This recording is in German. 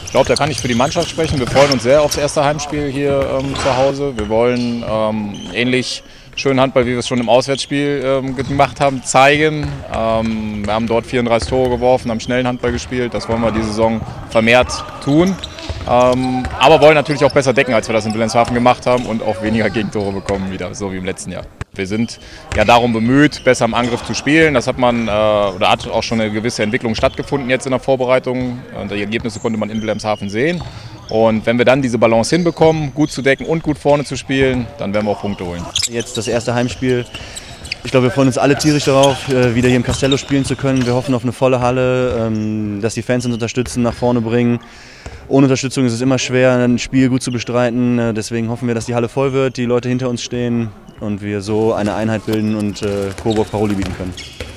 Ich glaube, da kann ich für die Mannschaft sprechen. Wir freuen uns sehr aufs erste Heimspiel hier zu Hause. Wir wollen ähnlich schönen Handball, wie wir es schon im Auswärtsspiel gemacht haben, zeigen. Wir haben dort 34 Tore geworfen, haben schnellen Handball gespielt. Das wollen wir diese Saison vermehrt tun. Aber wollen natürlich auch besser decken, als wir das in Wilhelmshaven gemacht haben und auch weniger Gegentore bekommen, wieder so wie im letzten Jahr. Wir sind ja darum bemüht, besser im Angriff zu spielen. Das hat hat auch schon eine gewisse Entwicklung stattgefunden jetzt in der Vorbereitung. Die Ergebnisse konnte man in Wilhelmshaven sehen. Und wenn wir dann diese Balance hinbekommen, gut zu decken und gut vorne zu spielen, dann werden wir auch Punkte holen. Jetzt das erste Heimspiel. Ich glaube, wir freuen uns alle tierisch darauf, wieder hier im Castello spielen zu können. Wir hoffen auf eine volle Halle, dass die Fans uns unterstützen, nach vorne bringen. Ohne Unterstützung ist es immer schwer, ein Spiel gut zu bestreiten. Deswegen hoffen wir, dass die Halle voll wird, die Leute hinter uns stehen und wir so eine Einheit bilden und Coburg Paroli bieten können.